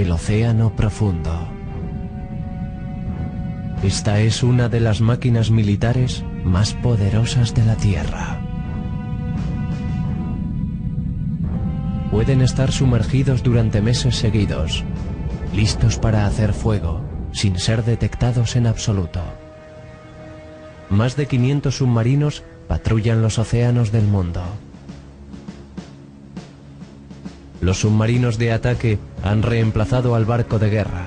el océano profundo. Esta es una de las máquinas militares más poderosas de la Tierra. Pueden estar sumergidos durante meses seguidos, listos para hacer fuego, sin ser detectados en absoluto. Más de 500 submarinos patrullan los océanos del mundo. Los submarinos de ataque han reemplazado al barco de guerra.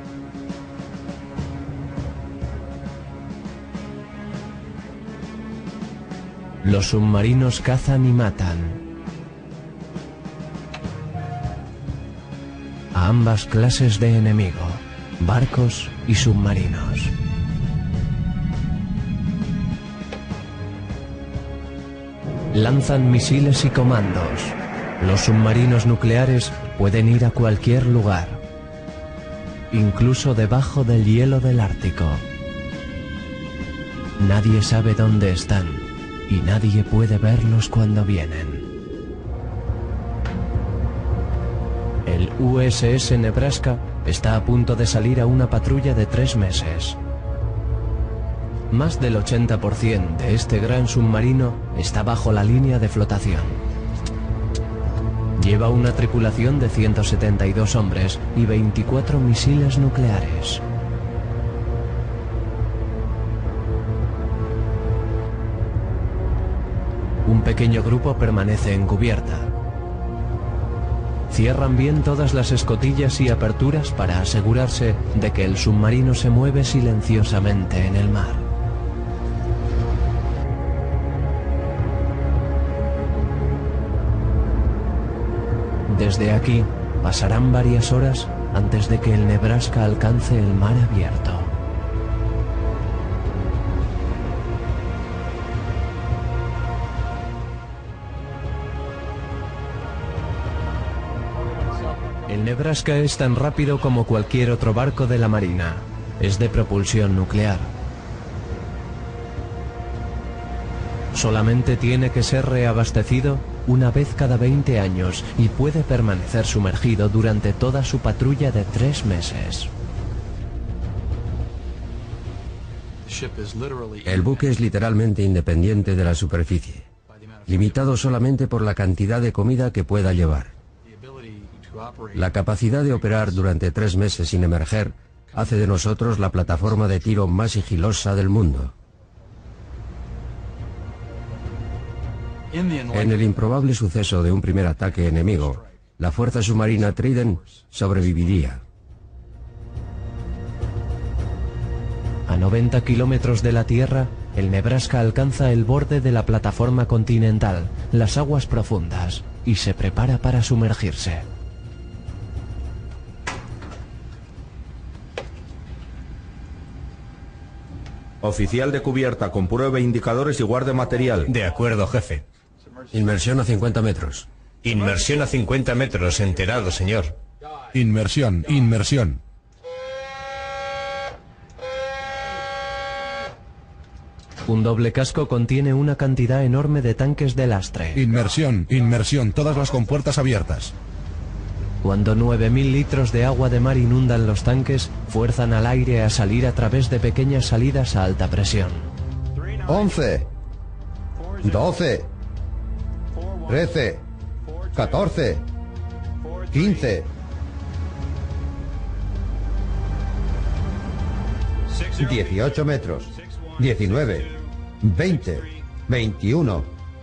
Los submarinos cazan y matan a ambas clases de enemigo, barcos y submarinos. Lanzan misiles y comandos. Los submarinos nucleares pueden ir a cualquier lugar, incluso debajo del hielo del Ártico. Nadie sabe dónde están y nadie puede verlos cuando vienen. El USS Nebraska está a punto de salir a una patrulla de 3 meses. Más del 80% de este gran submarino está bajo la línea de flotación. Lleva una tripulación de 172 hombres y 24 misiles nucleares. Un pequeño grupo permanece en cubierta. Cierran bien todas las escotillas y aperturas para asegurarse de que el submarino se mueve silenciosamente en el mar. Desde aquí pasarán varias horas antes de que el Nebraska alcance el mar abierto. El Nebraska es tan rápido como cualquier otro barco de la Marina. Es de propulsión nuclear. Solamente tiene que ser reabastecido una vez cada 20 años y puede permanecer sumergido durante toda su patrulla de 3 meses. El buque es literalmente independiente de la superficie, limitado solamente por la cantidad de comida que pueda llevar. La capacidad de operar durante 3 meses sin emerger hace de nosotros la plataforma de tiro más sigilosa del mundo. En el improbable suceso de un primer ataque enemigo, la fuerza submarina Trident sobreviviría. A 90 kilómetros de la Tierra, el Nebraska alcanza el borde de la plataforma continental, las aguas profundas, y se prepara para sumergirse. Oficial de cubierta, compruebe indicadores y guarde material. De acuerdo, jefe. Inmersión a 50 metros. Inmersión a 50 metros, enterado, señor. Inmersión, inmersión. Un doble casco contiene una cantidad enorme de tanques de lastre. Inmersión, inmersión, todas las compuertas abiertas. Cuando 9.000 litros de agua de mar inundan los tanques, fuerzan al aire a salir a través de pequeñas salidas a alta presión. 11, 12, 13, 14, 15, 18 metros, 19, 20, 21.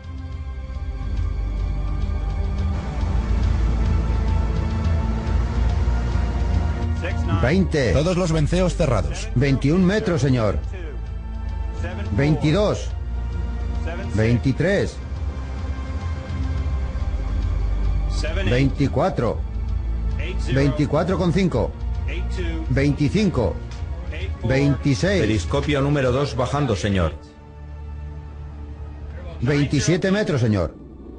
20. Todos los venceos cerrados. 21 metros, señor. 22. 23. 24. 24,5. 25. 26. Periscopio número 2 bajando, señor. 27 metros, señor.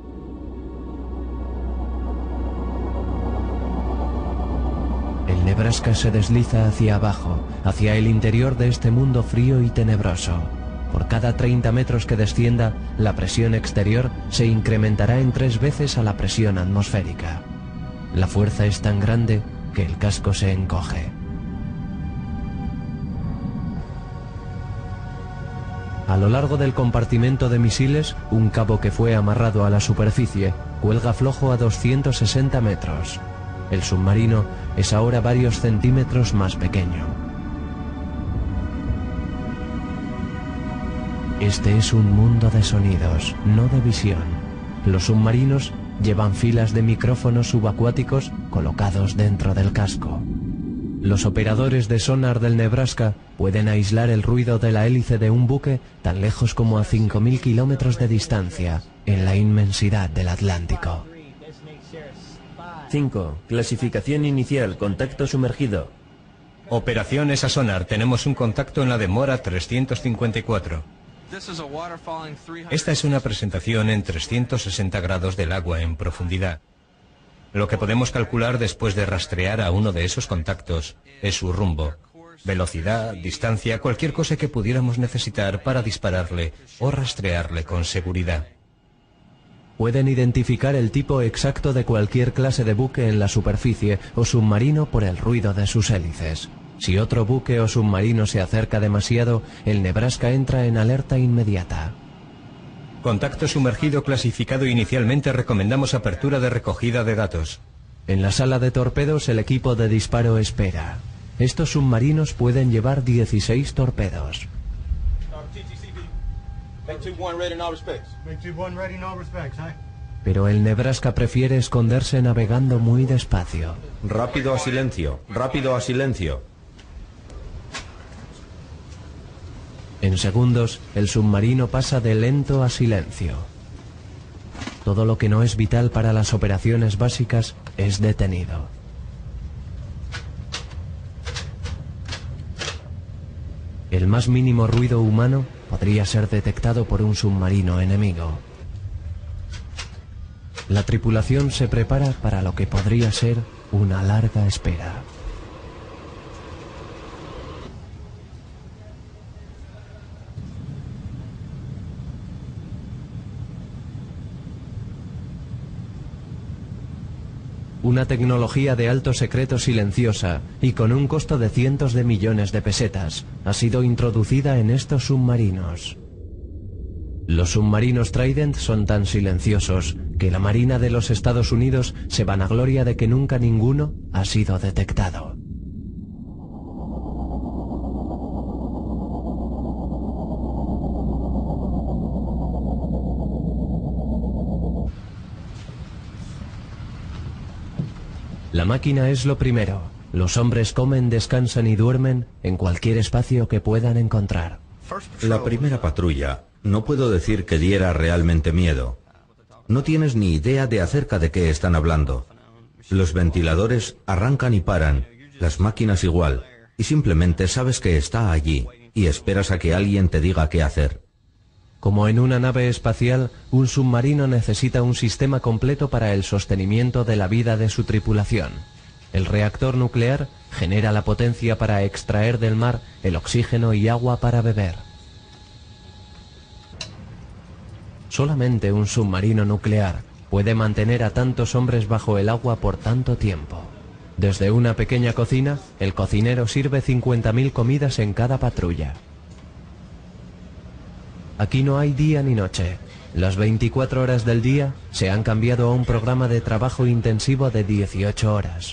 El Nebraska se desliza hacia abajo, hacia el interior de este mundo frío y tenebroso. Por cada 30 metros que descienda, la presión exterior se incrementará en 3 veces a la presión atmosférica. La fuerza es tan grande que el casco se encoge. A lo largo del compartimento de misiles, un cabo que fue amarrado a la superficie cuelga flojo a 260 metros. El submarino es ahora varios centímetros más pequeño. Este es un mundo de sonidos, no de visión. Los submarinos llevan filas de micrófonos subacuáticos colocados dentro del casco. Los operadores de sonar del Nebraska pueden aislar el ruido de la hélice de un buque tan lejos como a 5.000 kilómetros de distancia, en la inmensidad del Atlántico. 5. Clasificación inicial. Contacto sumergido. Operaciones a sonar. Tenemos un contacto en la demora 354. Esta es una presentación en 360 grados del agua en profundidad. Lo que podemos calcular después de rastrear a uno de esos contactos es su rumbo, velocidad, distancia, cualquier cosa que pudiéramos necesitar para dispararle o rastrearle con seguridad. Pueden identificar el tipo exacto de cualquier clase de buque en la superficie o submarino por el ruido de sus hélices. Si otro buque o submarino se acerca demasiado, el Nebraska entra en alerta inmediata. Contacto sumergido clasificado inicialmente. Recomendamos apertura de recogida de datos. En la sala de torpedos el equipo de disparo espera. Estos submarinos pueden llevar 16 torpedos. Pero el Nebraska prefiere esconderse navegando muy despacio. Rápido a silencio, rápido a silencio. En segundos, el submarino pasa de lento a silencio. Todo lo que no es vital para las operaciones básicas es detenido. El más mínimo ruido humano podría ser detectado por un submarino enemigo. La tripulación se prepara para lo que podría ser una larga espera. Una tecnología de alto secreto silenciosa y con un costo de cientos de millones de pesetas ha sido introducida en estos submarinos. Los submarinos Trident son tan silenciosos que la Marina de los Estados Unidos se vanagloria de que nunca ninguno ha sido detectado. La máquina es lo primero. Los hombres comen, descansan y duermen en cualquier espacio que puedan encontrar. La primera patrulla, no puedo decir que diera realmente miedo. No tienes ni idea de acerca de qué están hablando. Los ventiladores arrancan y paran, las máquinas igual, y simplemente sabes que está allí y esperas a que alguien te diga qué hacer. Como en una nave espacial, un submarino necesita un sistema completo para el sostenimiento de la vida de su tripulación. El reactor nuclear genera la potencia para extraer del mar el oxígeno y agua para beber. Solamente un submarino nuclear puede mantener a tantos hombres bajo el agua por tanto tiempo. Desde una pequeña cocina, el cocinero sirve 50.000 comidas en cada patrulla. Aquí no hay día ni noche. Las 24 horas del día se han cambiado a un programa de trabajo intensivo de 18 horas.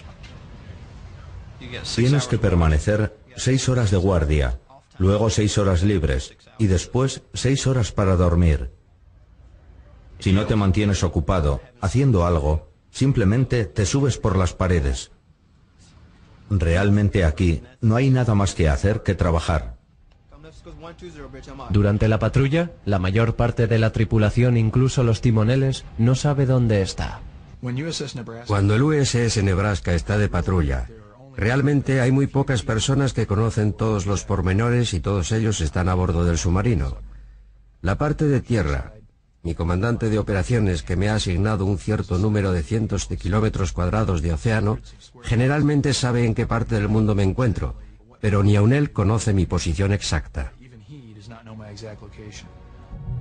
Tienes que permanecer 6 horas de guardia, luego 6 horas libres y después 6 horas para dormir. Si no te mantienes ocupado haciendo algo, simplemente te subes por las paredes. Realmente aquí no hay nada más que hacer que trabajar. Durante la patrulla, la mayor parte de la tripulación, incluso los timoneles, no sabe dónde está. Cuando el USS Nebraska está de patrulla, realmente hay muy pocas personas que conocen todos los pormenores y todos ellos están a bordo del submarino. La parte de tierra, mi comandante de operaciones, que me ha asignado un cierto número de cientos de kilómetros cuadrados de océano, generalmente sabe en qué parte del mundo me encuentro, pero ni aun él conoce mi posición exacta.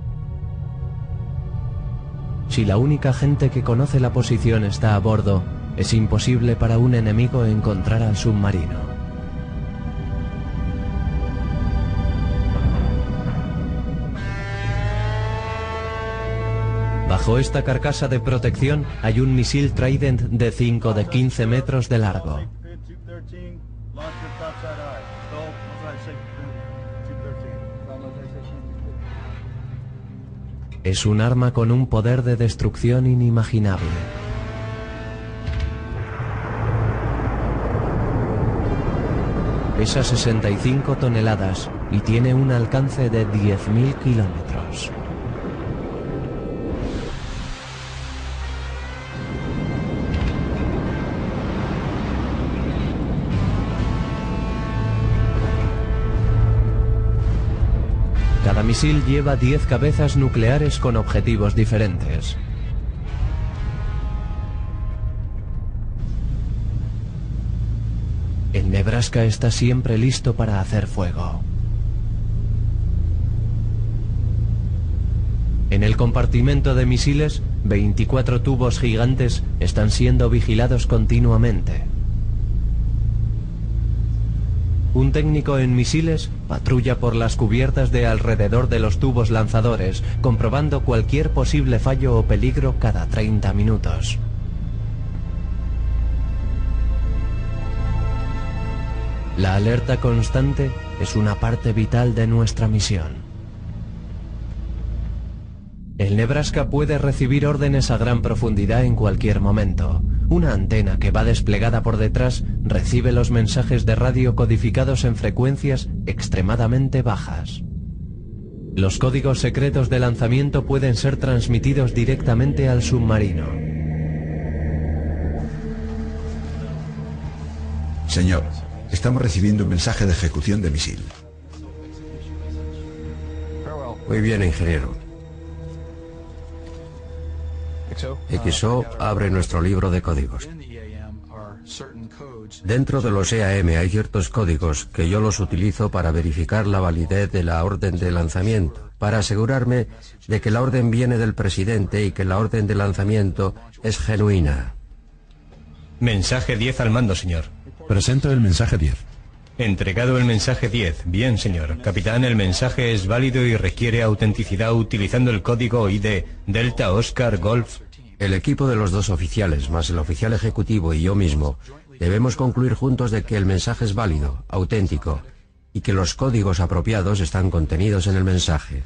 Si la única gente que conoce la posición está a bordo, Es imposible para un enemigo encontrar al submarino. Bajo esta carcasa de protección hay un misil Trident D5 de 15 metros de largo. Es un arma con un poder de destrucción inimaginable. Pesa 65 toneladas y tiene un alcance de 10.000 kilómetros. Cada misil lleva 10 cabezas nucleares con objetivos diferentes. El Nebraska está siempre listo para hacer fuego. En el compartimento de misiles, 24 tubos gigantes están siendo vigilados continuamente. Un técnico en misiles patrulla por las cubiertas de alrededor de los tubos lanzadores, comprobando cualquier posible fallo o peligro cada 30 minutos. La alerta constante es una parte vital de nuestra misión. El Nebraska puede recibir órdenes a gran profundidad en cualquier momento. Una antena que va desplegada por detrás recibe los mensajes de radio codificados en frecuencias extremadamente bajas. Los códigos secretos de lanzamiento pueden ser transmitidos directamente al submarino. Señor, estamos recibiendo un mensaje de ejecución de misil. Muy bien, ingeniero. XO abre nuestro libro de códigos. Dentro de los EAM hay ciertos códigos que yo los utilizo para verificar la validez de la orden de lanzamiento, para asegurarme de que la orden viene del presidente y que la orden de lanzamiento es genuina. Mensaje 10 al mando, señor. Presento el mensaje 10. Entregado el mensaje 10. Bien, señor. Capitán, el mensaje es válido y requiere autenticidad utilizando el código ID Delta Oscar Golf. El equipo de los dos oficiales, más el oficial ejecutivo y yo mismo, debemos concluir juntos de que el mensaje es válido, auténtico, y que los códigos apropiados están contenidos en el mensaje.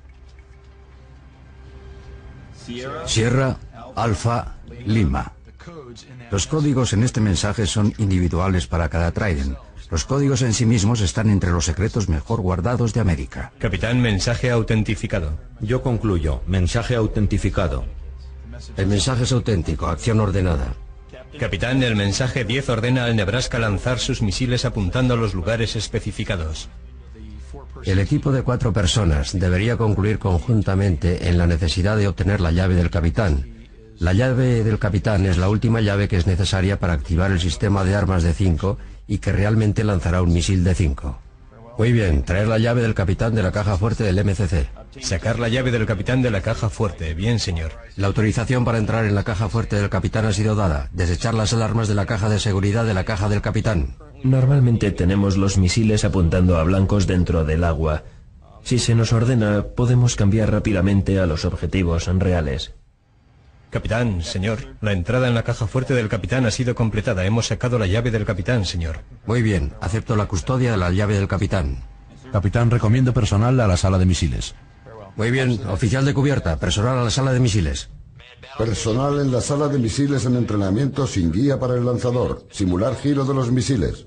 Sierra, Alfa, Lima. Los códigos en este mensaje son individuales para cada Trident. Los códigos en sí mismos están entre los secretos mejor guardados de América. Capitán, mensaje autentificado. Yo concluyo. Mensaje autentificado. El mensaje es auténtico, acción ordenada. Capitán, el mensaje 10 ordena al Nebraska lanzar sus misiles apuntando a los lugares especificados. El equipo de 4 personas debería concluir conjuntamente en la necesidad de obtener la llave del capitán. La llave del capitán es la última llave que es necesaria para activar el sistema de armas de 5 y que realmente lanzará un misil de 5. Muy bien, traer la llave del capitán de la caja fuerte del MCC. Sacar la llave del capitán de la caja fuerte. Bien, señor. La autorización para entrar en la caja fuerte del capitán ha sido dada. Desechar las alarmas de la caja de seguridad de la caja del capitán. Normalmente tenemos los misiles apuntando a blancos dentro del agua. Si se nos ordena, podemos cambiar rápidamente a los objetivos reales. Capitán, señor, la entrada en la caja fuerte del capitán ha sido completada. Hemos sacado la llave del capitán, señor. Muy bien, acepto la custodia de la llave del capitán. Capitán, recomiendo personal a la sala de misiles. Muy bien, oficial de cubierta, personal a la sala de misiles. Personal en la sala de misiles en entrenamiento sin guía para el lanzador. Simular giro de los misiles.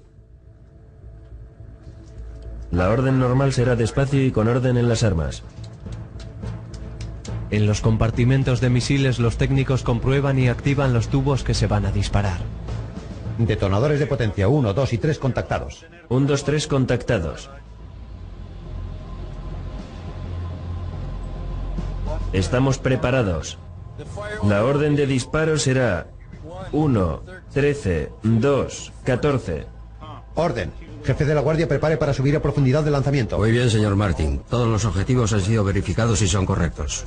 La orden normal será despacio y con orden en las armas. En los compartimentos de misiles los técnicos comprueban y activan los tubos que se van a disparar. Detonadores de potencia 1, 2 y 3 contactados. 1, 2, 3 contactados. Estamos preparados. La orden de disparo será 1, 13, 2, 14. Orden. Jefe de la guardia, prepare para subir a profundidad de lanzamiento. Muy bien, señor Martin. Todos los objetivos han sido verificados y son correctos.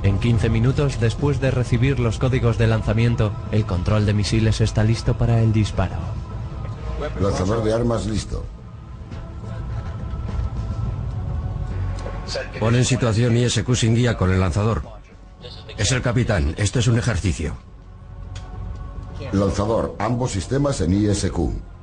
En 15 minutos después de recibir los códigos de lanzamiento, el control de misiles está listo para el disparo. Lanzador de armas listo. Pon en situación ISQ sin guía con el lanzador. Es el capitán, esto es un ejercicio. Lanzador, ambos sistemas en ISQ.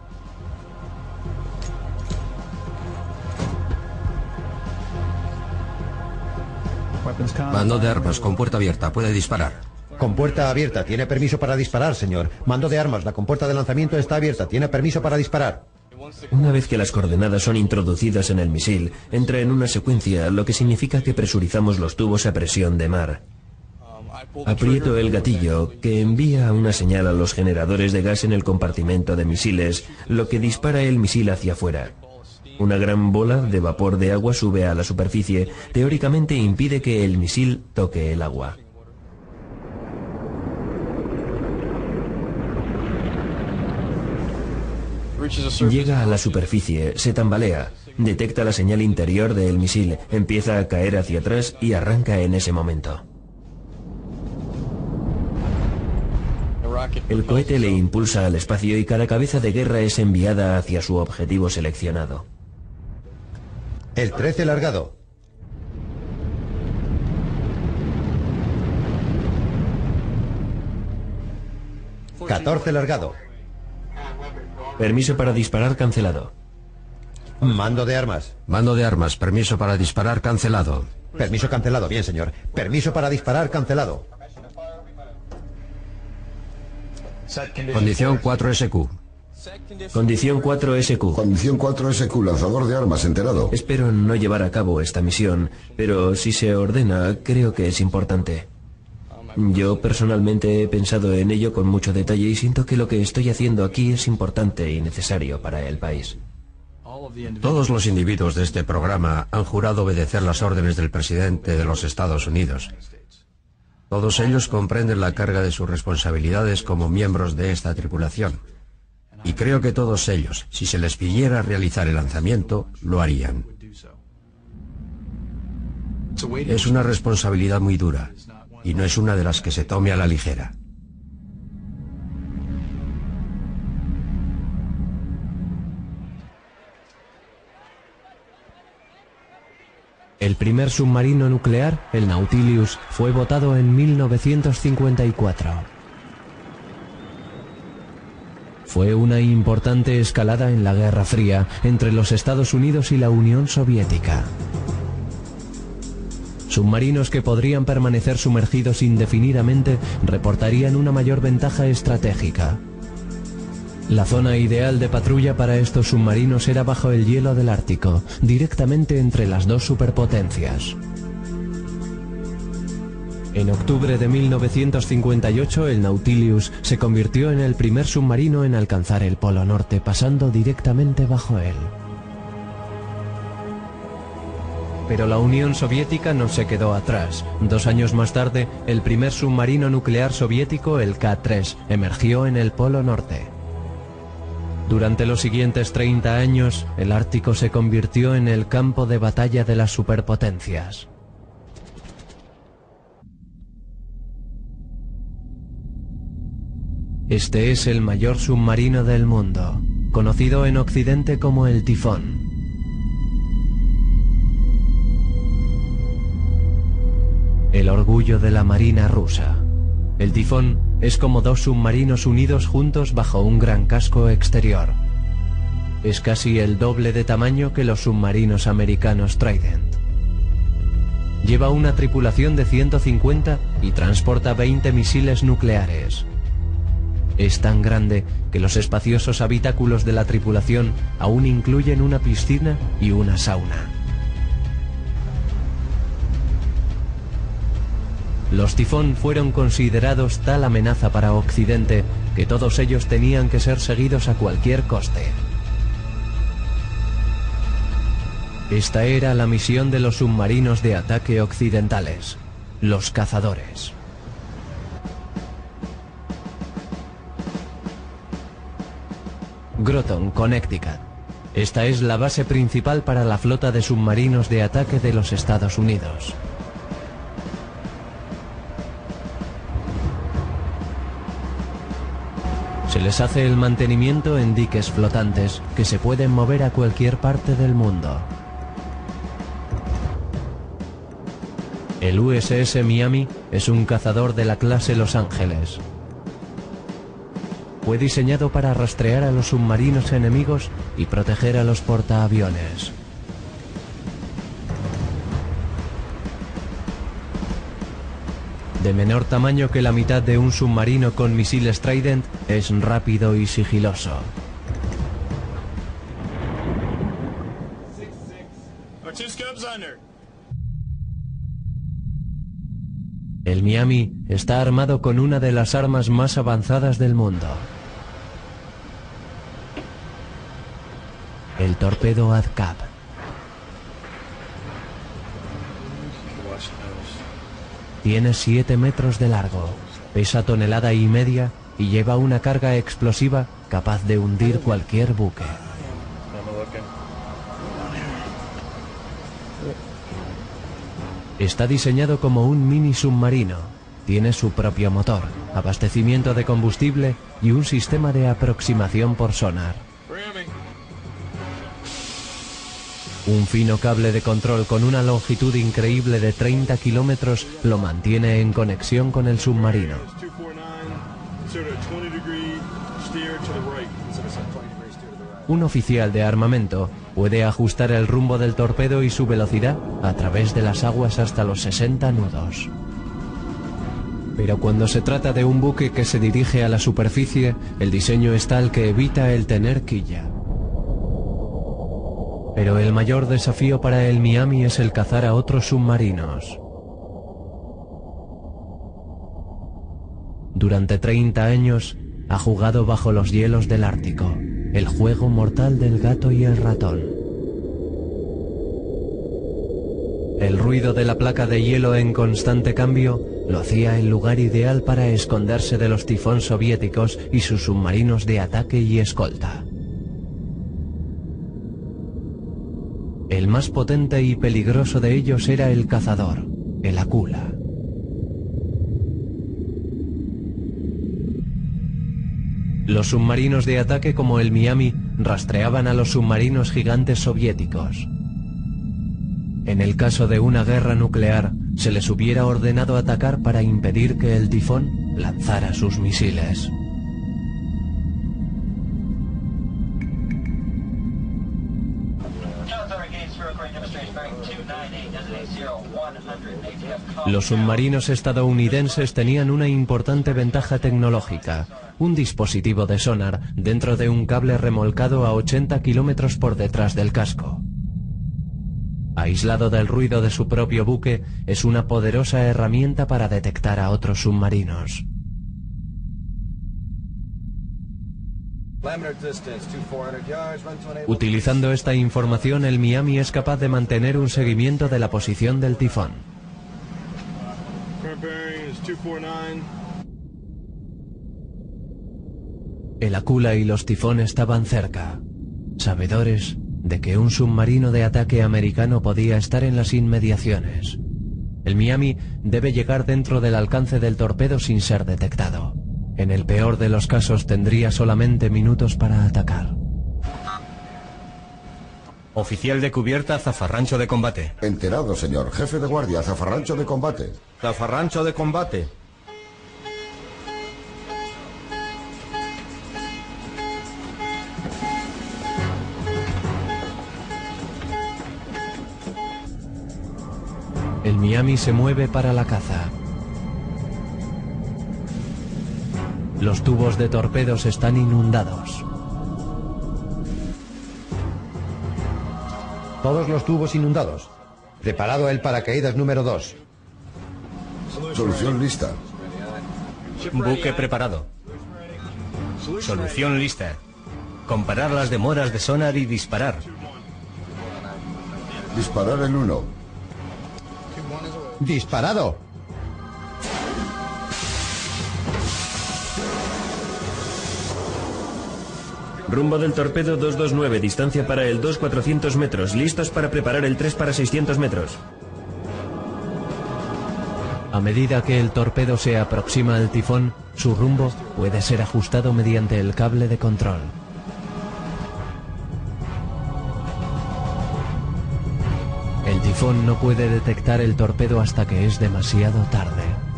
Mando de armas con puerta abierta, puede disparar. Con puerta abierta, tiene permiso para disparar, señor. Mando de armas, la compuerta de lanzamiento está abierta, tiene permiso para disparar. Una vez que las coordenadas son introducidas en el misil, entra en una secuencia, lo que significa que presurizamos los tubos a presión de mar. Aprieto el gatillo, que envía una señal a los generadores de gas en el compartimento de misiles, lo que dispara el misil hacia afuera. Una gran bola de vapor de agua sube a la superficie, teóricamente impide que el misil toque el agua. Llega a la superficie, se tambalea, detecta la señal interior del misil, empieza a caer hacia atrás y arranca en ese momento. El cohete le impulsa al espacio y cada cabeza de guerra es enviada hacia su objetivo seleccionado. El 13 largado. ¿14 largado? Permiso para disparar cancelado. Mando de armas. Mando de armas, permiso para disparar cancelado. Permiso cancelado, bien señor. Permiso para disparar cancelado. Condición 4SQ. Condición 4SQ. Condición 4SQ, lanzador de armas, enterado. Espero no llevar a cabo esta misión, pero si se ordena, creo que es importante. Yo personalmente he pensado en ello con mucho detalle y siento que lo que estoy haciendo aquí es importante y necesario para el país. Todos los individuos de este programa han jurado obedecer las órdenes del presidente de los Estados Unidos. Todos ellos comprenden la carga de sus responsabilidades como miembros de esta tripulación. Y creo que todos ellos, si se les pidiera realizar el lanzamiento, lo harían. Es una responsabilidad muy dura, y no es una de las que se tome a la ligera. El primer submarino nuclear, el Nautilus, fue botado en 1954. Fue una importante escalada en la Guerra Fría entre los Estados Unidos y la Unión Soviética. Submarinos que podrían permanecer sumergidos indefinidamente reportarían una mayor ventaja estratégica. La zona ideal de patrulla para estos submarinos era bajo el hielo del Ártico, directamente entre las dos superpotencias. En octubre de 1958, el Nautilus se convirtió en el primer submarino en alcanzar el Polo Norte, pasando directamente bajo él. Pero la Unión Soviética no se quedó atrás. 2 años más tarde, el primer submarino nuclear soviético, el K-3, emergió en el Polo Norte. Durante los siguientes 30 años, el Ártico se convirtió en el campo de batalla de las superpotencias. Este es el mayor submarino del mundo, conocido en Occidente como el Tifón. El orgullo de la Marina rusa. El Tifón es como 2 submarinos unidos juntos bajo un gran casco exterior. Es casi el doble de tamaño que los submarinos americanos Trident. Lleva una tripulación de 150 y transporta 20 misiles nucleares. Es tan grande que los espaciosos habitáculos de la tripulación aún incluyen una piscina y una sauna. Los Tifón fueron considerados tal amenaza para Occidente que todos ellos tenían que ser seguidos a cualquier coste. Esta era la misión de los submarinos de ataque occidentales, los cazadores. Groton, Connecticut. Esta es la base principal para la flota de submarinos de ataque de los Estados Unidos. Se les hace el mantenimiento en diques flotantes que se pueden mover a cualquier parte del mundo. El USS Miami es un cazador de la clase Los Ángeles. Fue diseñado para rastrear a los submarinos enemigos y proteger a los portaaviones. De menor tamaño que la mitad de un submarino con misiles Trident, es rápido y sigiloso. El Miami está armado con una de las armas más avanzadas del mundo: el torpedo ADCAP. Tiene 7 metros de largo, pesa 1,5 toneladas y lleva una carga explosiva capaz de hundir cualquier buque. Está diseñado como un mini submarino. Tiene su propio motor, abastecimiento de combustible y un sistema de aproximación por sonar. Un fino cable de control con una longitud increíble de 30 kilómetros lo mantiene en conexión con el submarino. Un oficial de armamento puede ajustar el rumbo del torpedo y su velocidad a través de las aguas hasta los 60 nudos. Pero cuando se trata de un buque que se dirige a la superficie, el diseño es tal que evita el tener quilla. Pero el mayor desafío para el Miami es el cazar a otros submarinos. Durante 30 años ha jugado bajo los hielos del Ártico, el juego mortal del gato y el ratón. El ruido de la placa de hielo en constante cambio lo hacía el lugar ideal para esconderse de los tifón soviéticos y sus submarinos de ataque y escolta. El más potente y peligroso de ellos era el cazador, el Akula. Los submarinos de ataque como el Miami rastreaban a los submarinos gigantes soviéticos. En el caso de una guerra nuclear, se les hubiera ordenado atacar para impedir que el tifón lanzara sus misiles. Los submarinos estadounidenses tenían una importante ventaja tecnológica: un dispositivo de sonar dentro de un cable remolcado a 80 kilómetros por detrás del casco. Aislado del ruido de su propio buque, es una poderosa herramienta para detectar a otros submarinos. Utilizando esta información, el Miami es capaz de mantener un seguimiento de la posición del tifón. El Akula y los tifón estaban cerca, sabedores de que un submarino de ataque americano podía estar en las inmediaciones. El Miami debe llegar dentro del alcance del torpedo sin ser detectado. En el peor de los casos tendría solamente minutos para atacar. Oficial de cubierta, zafarrancho de combate. Enterado, señor. Jefe de guardia, zafarrancho de combate. Zafarrancho de combate. El Miami se mueve para la caza. Los tubos de torpedos están inundados. Todos los tubos inundados. Preparado el paracaídas número 2. Solución lista. Buque preparado. Solución lista. Comparar las demoras de sonar y disparar. Disparar el 1. ¡Disparado! Rumbo del torpedo 229, distancia para el 2 400 metros, listos para preparar el 3 para 600 metros. A medida que el torpedo se aproxima al tifón, su rumbo puede ser ajustado mediante el cable de control. El tifón no puede detectar el torpedo hasta que es demasiado tarde.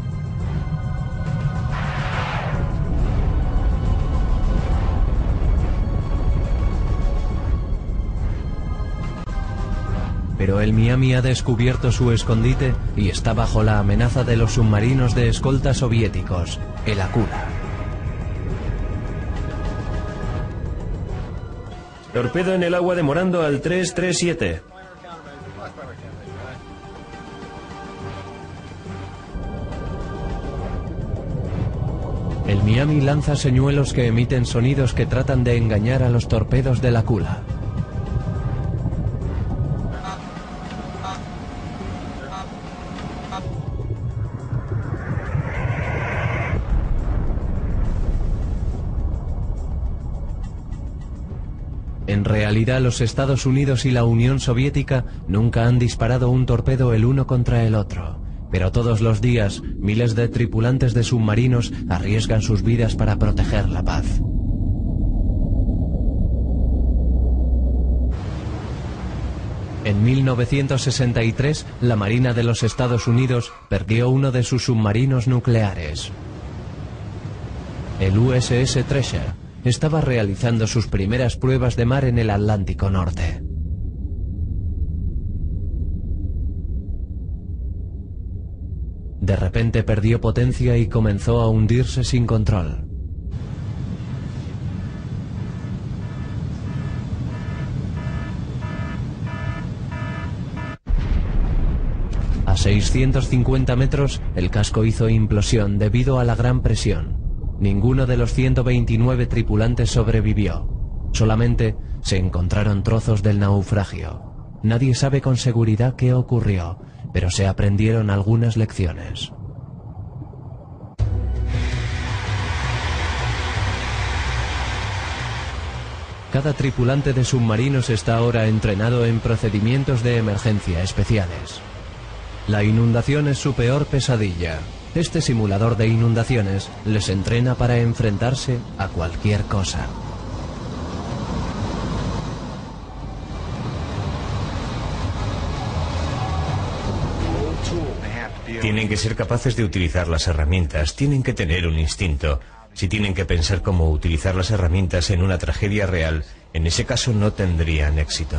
Pero el Miami ha descubierto su escondite y está bajo la amenaza de los submarinos de escolta soviéticos, el Akula. Torpedo en el agua demorando al 337. El Miami lanza señuelos que emiten sonidos que tratan de engañar a los torpedos del Akula. En realidad, los Estados Unidos y la Unión Soviética nunca han disparado un torpedo el uno contra el otro. Pero todos los días, miles de tripulantes de submarinos arriesgan sus vidas para proteger la paz. En 1963, la Marina de los Estados Unidos perdió uno de sus submarinos nucleares. El USS Treasure estaba realizando sus primeras pruebas de mar en el Atlántico Norte. De repente perdió potencia y comenzó a hundirse sin control. A 650 metros, el casco hizo implosión debido a la gran presión. Ninguno de los 129 tripulantes sobrevivió. Solamente se encontraron trozos del naufragio. Nadie sabe con seguridad qué ocurrió, pero se aprendieron algunas lecciones. Cada tripulante de submarinos está ahora entrenado en procedimientos de emergencia especiales. La inundación es su peor pesadilla. Este simulador de inundaciones les entrena para enfrentarse a cualquier cosa. Tienen que ser capaces de utilizar las herramientas, tienen que tener un instinto. Si tienen que pensar cómo utilizar las herramientas en una tragedia real, en ese caso no tendrían éxito.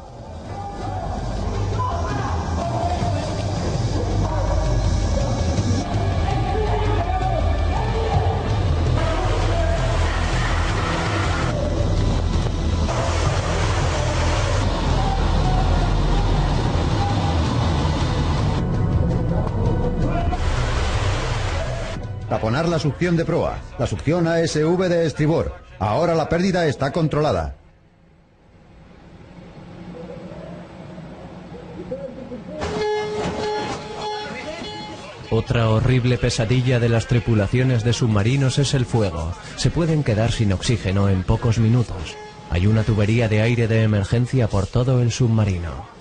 Taponar la succión de proa. La succión ASV de estribor. Ahora la pérdida está controlada. Otra horrible pesadilla de las tripulaciones de submarinos es el fuego. Se pueden quedar sin oxígeno en pocos minutos. Hay una tubería de aire de emergencia por todo el submarino.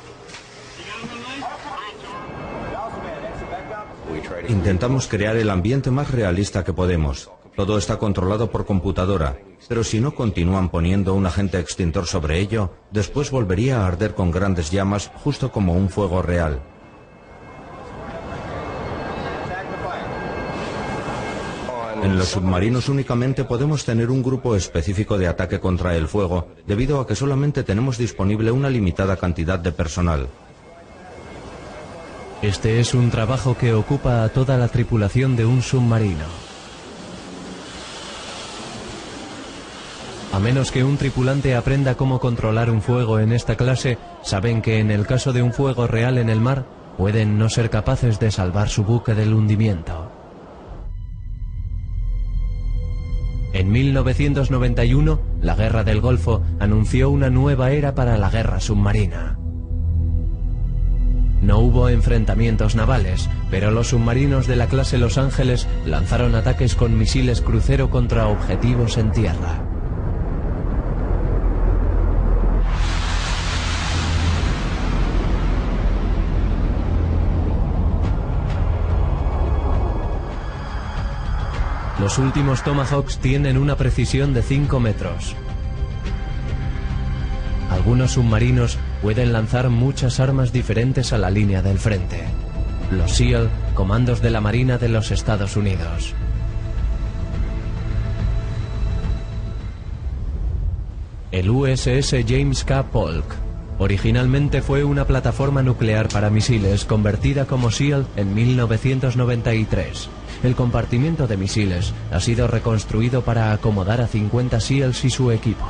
Intentamos crear el ambiente más realista que podemos. Todo está controlado por computadora, pero si no continúan poniendo un agente extintor sobre ello, después volvería a arder con grandes llamas, justo como un fuego real. En los submarinos únicamente podemos tener un grupo específico de ataque contra el fuego, debido a que solamente tenemos disponible una limitada cantidad de personal. Este es un trabajo que ocupa a toda la tripulación de un submarino. A menos que un tripulante aprenda cómo controlar un fuego en esta clase, saben que en el caso de un fuego real en el mar, pueden no ser capaces de salvar su buque del hundimiento. En 1991, la Guerra del Golfo anunció una nueva era para la guerra submarina. No hubo enfrentamientos navales, pero los submarinos de la clase Los Ángeles lanzaron ataques con misiles crucero contra objetivos en tierra. Los últimos Tomahawks tienen una precisión de 5 metros. Algunos submarinos pueden lanzar muchas armas diferentes a la línea del frente. Los SEAL, comandos de la Marina de los Estados Unidos. El USS James K. Polk originalmente fue una plataforma nuclear para misiles convertida como SEAL en 1993. El compartimiento de misiles ha sido reconstruido para acomodar a 50 SEALs y su equipo.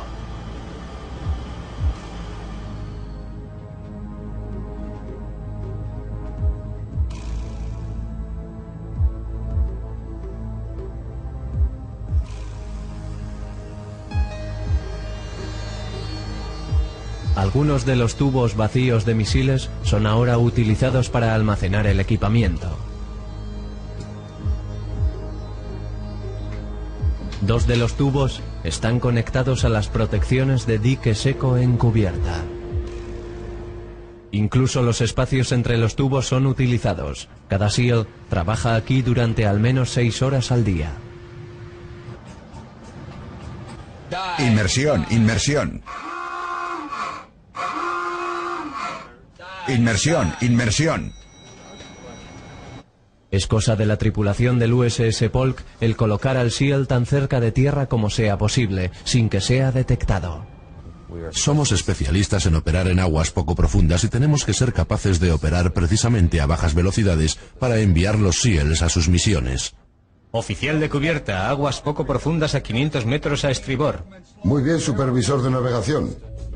Algunos de los tubos vacíos de misiles son ahora utilizados para almacenar el equipamiento. 2 de los tubos están conectados a las protecciones de dique seco en cubierta. Incluso los espacios entre los tubos son utilizados. Cada SEAL trabaja aquí durante al menos 6 horas al día. Inmersión, inmersión. Inmersión, inmersión. Es cosa de la tripulación del USS Polk el colocar al SEAL tan cerca de tierra como sea posible, sin que sea detectado. Somos especialistas en operar en aguas poco profundas y tenemos que ser capaces de operar precisamente a bajas velocidades para enviar los SEALs a sus misiones. Oficial de cubierta, aguas poco profundas a 500 metros a estribor. Muy bien, supervisor de navegación.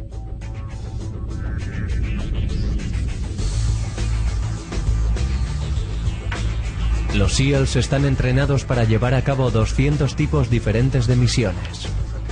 Los SEALs están entrenados para llevar a cabo 200 tipos diferentes de misiones.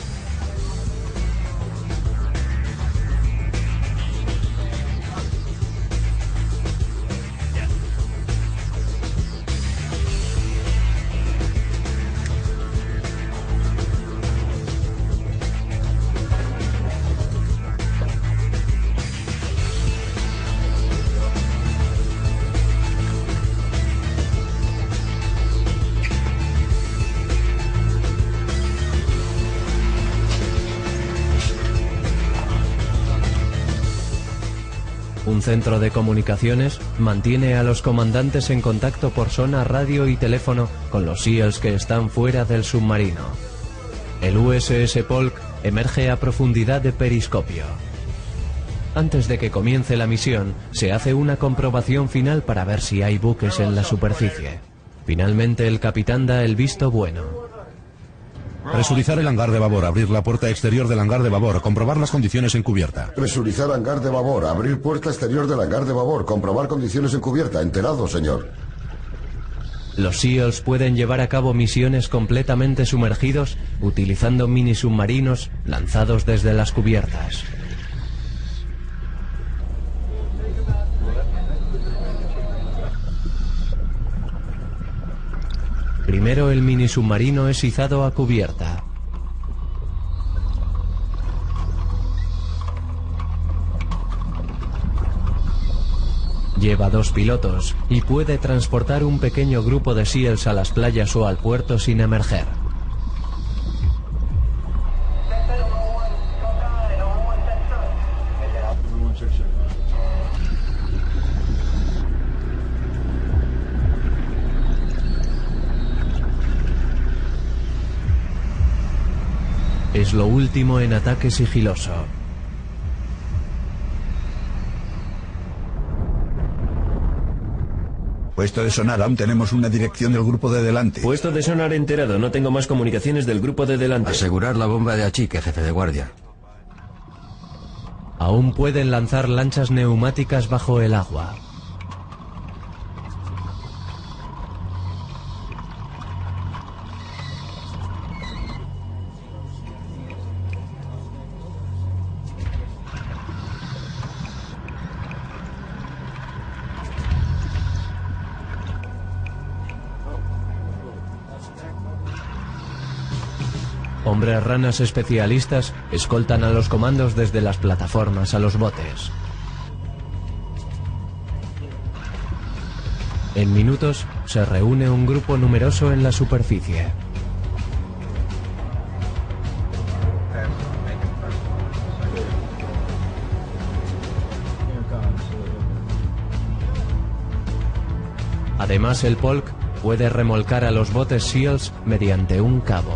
Un centro de comunicaciones mantiene a los comandantes en contacto por sonar, radio y teléfono con los SEALs que están fuera del submarino. El USS Polk emerge a profundidad de periscopio. Antes de que comience la misión, se hace una comprobación final para ver si hay buques en la superficie. Finalmente, el capitán da el visto bueno. Presurizar el hangar de babor, abrir la puerta exterior del hangar de babor, comprobar las condiciones en cubierta. Presurizar hangar de babor, abrir puerta exterior del hangar de babor, comprobar condiciones en cubierta. Enterado, señor. Los SEALs pueden llevar a cabo misiones completamente sumergidos utilizando mini submarinos lanzados desde las cubiertas. Primero el mini submarino es izado a cubierta. Lleva 2 pilotos y puede transportar un pequeño grupo de SEALs a las playas o al puerto sin emerger. Es lo último en ataque sigiloso. Puesto de sonar, aún tenemos una dirección del grupo de delante. Puesto de sonar enterado, no tengo más comunicaciones del grupo de delante. Asegurar la bomba de achique, jefe de guardia. Aún pueden lanzar lanchas neumáticas bajo el agua. Hombres ranas especialistas escoltan a los comandos desde las plataformas a los botes. En minutos se reúne un grupo numeroso en la superficie. Además, el Polk puede remolcar a los botes SEALs mediante un cabo.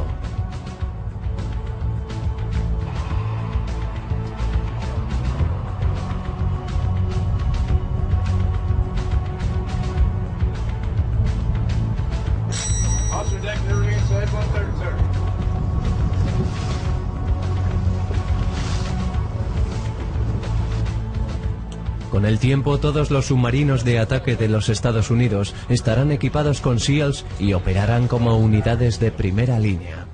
Con el tiempo, todos los submarinos de ataque de los Estados Unidos estarán equipados con SEALs y operarán como unidades de primera línea.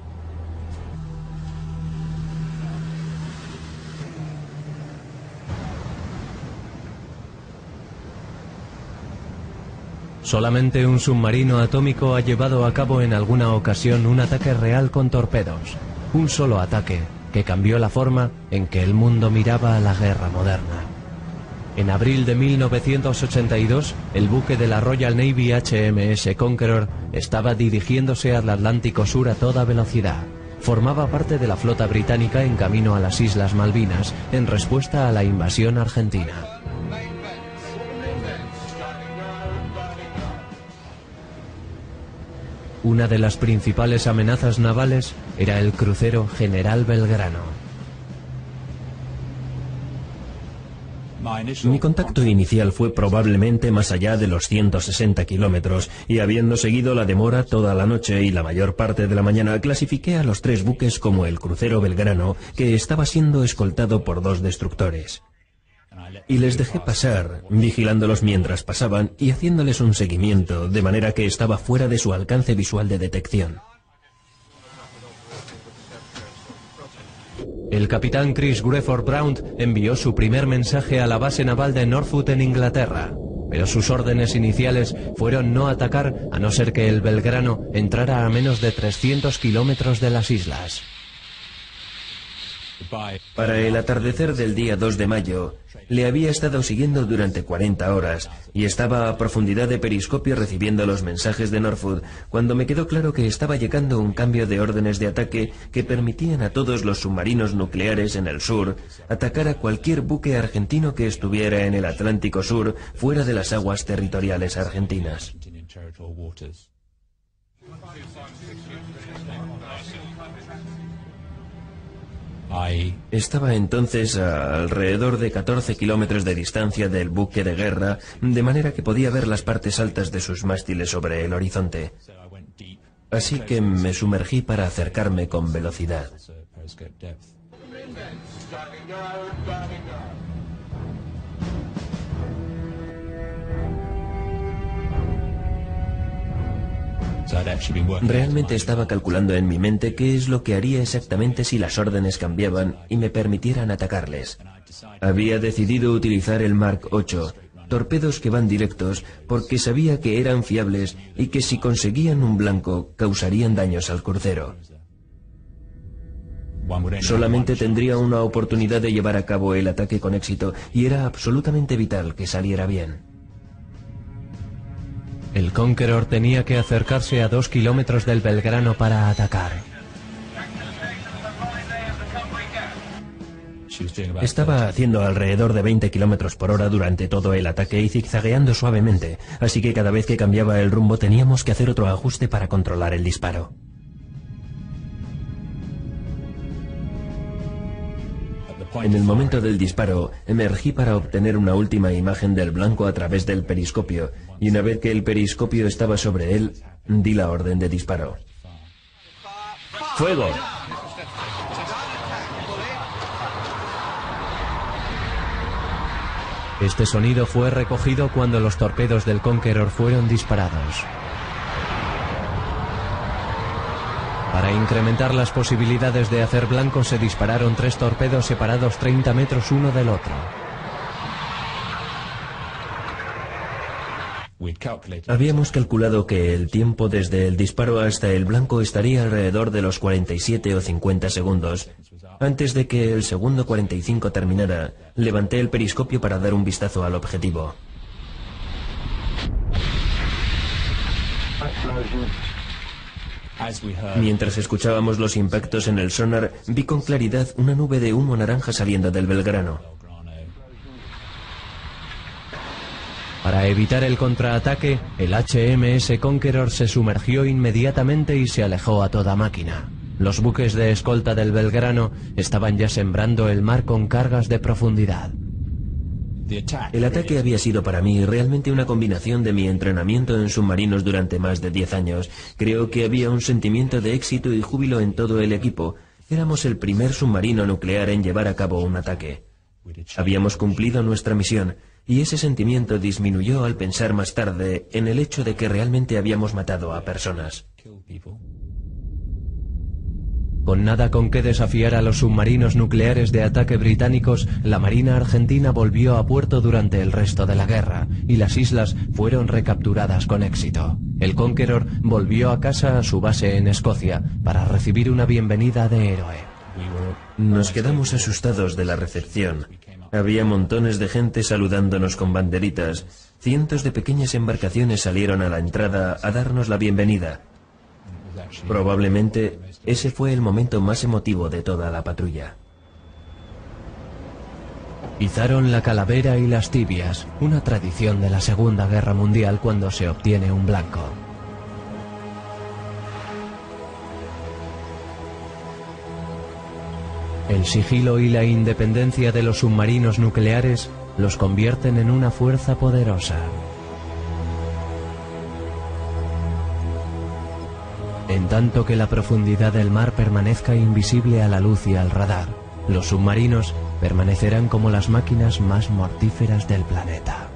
Solamente un submarino atómico ha llevado a cabo en alguna ocasión un ataque real con torpedos. Un solo ataque que cambió la forma en que el mundo miraba a la guerra moderna. En abril de 1982, el buque de la Royal Navy HMS Conqueror estaba dirigiéndose al Atlántico Sur a toda velocidad. Formaba parte de la flota británica en camino a las Islas Malvinas en respuesta a la invasión argentina. Una de las principales amenazas navales era el crucero General Belgrano. Mi contacto inicial fue probablemente más allá de los 160 kilómetros y habiendo seguido la demora toda la noche y la mayor parte de la mañana, clasifiqué a los 3 buques como el crucero Belgrano, que estaba siendo escoltado por 2 destructores. Y les dejé pasar, vigilándolos mientras pasaban y haciéndoles un seguimiento, de manera que estaba fuera de su alcance visual de detección. El capitán Chris Grefford Brown envió su primer mensaje a la base naval de Norfolk en Inglaterra, pero sus órdenes iniciales fueron no atacar a no ser que el Belgrano entrara a menos de 300 kilómetros de las islas. Para el atardecer del día 2 de mayo, le había estado siguiendo durante 40 horas y estaba a profundidad de periscopio recibiendo los mensajes de Norfolk cuando me quedó claro que estaba llegando un cambio de órdenes de ataque que permitían a todos los submarinos nucleares en el sur atacar a cualquier buque argentino que estuviera en el Atlántico Sur fuera de las aguas territoriales argentinas. Estaba entonces a alrededor de 14 kilómetros de distancia del buque de guerra, de manera que podía ver las partes altas de sus mástiles sobre el horizonte. Así que me sumergí para acercarme con velocidad. Realmente estaba calculando en mi mente qué es lo que haría exactamente si las órdenes cambiaban y me permitieran atacarles. Había decidido utilizar el Mark 8, torpedos que van directos, porque sabía que eran fiables y que si conseguían un blanco causarían daños al crucero. Solamente tendría una oportunidad de llevar a cabo el ataque con éxito y era absolutamente vital que saliera bien. El Conqueror tenía que acercarse a 2 kilómetros del Belgrano para atacar. Estaba haciendo alrededor de 20 kilómetros por hora durante todo el ataque y zigzagueando suavemente, así que cada vez que cambiaba el rumbo teníamos que hacer otro ajuste para controlar el disparo. En el momento del disparo, emergí para obtener una última imagen del blanco a través del periscopio, y una vez que el periscopio estaba sobre él, di la orden de disparo. ¡Fuego! Este sonido fue recogido cuando los torpedos del Conqueror fueron disparados. Para incrementar las posibilidades de hacer blanco se dispararon 3 torpedos separados 30 metros uno del otro. Habíamos calculado que el tiempo desde el disparo hasta el blanco estaría alrededor de los 47 o 50 segundos. Antes de que el segundo 45 terminara, levanté el periscopio para dar un vistazo al objetivo. Mientras escuchábamos los impactos en el sonar, vi con claridad una nube de humo naranja saliendo del Belgrano. Para evitar el contraataque, el HMS Conqueror se sumergió inmediatamente y se alejó a toda máquina. Los buques de escolta del Belgrano estaban ya sembrando el mar con cargas de profundidad. El ataque había sido para mí realmente una combinación de mi entrenamiento en submarinos durante más de 10 años. Creo que había un sentimiento de éxito y júbilo en todo el equipo. Éramos el primer submarino nuclear en llevar a cabo un ataque. Habíamos cumplido nuestra misión, y ese sentimiento disminuyó al pensar más tarde en el hecho de que realmente habíamos matado a personas. Con nada con qué desafiar a los submarinos nucleares de ataque británicos, la Marina Argentina volvió a puerto durante el resto de la guerra, y las islas fueron recapturadas con éxito. El Conqueror volvió a casa a su base en Escocia para recibir una bienvenida de héroe. Nos quedamos asustados de la recepción. Había montones de gente saludándonos con banderitas. Cientos de pequeñas embarcaciones salieron a la entrada a darnos la bienvenida. Probablemente ese fue el momento más emotivo de toda la patrulla. Izaron la calavera y las tibias, una tradición de la Segunda Guerra Mundial cuando se obtiene un blanco. El sigilo y la independencia de los submarinos nucleares los convierten en una fuerza poderosa. En tanto que la profundidad del mar permanezca invisible a la luz y al radar, los submarinos permanecerán como las máquinas más mortíferas del planeta.